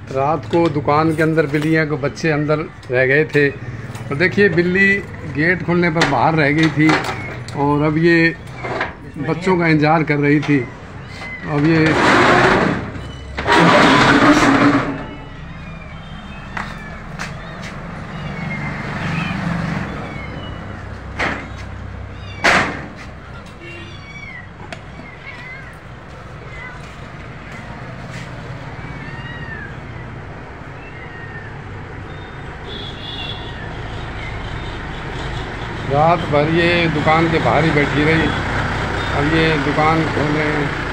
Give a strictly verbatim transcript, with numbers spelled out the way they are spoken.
रात को दुकान के अंदर बिल्लियाँ को बच्चे अंदर रह गए थे, और देखिए बिल्ली गेट खुलने पर बाहर रह गई थी और अब ये बच्चों का इंतज़ार कर रही थी। अब ये रात भर ये दुकान के बाहर ही बैठी रही। अब ये दुकान खोल रहे हैं।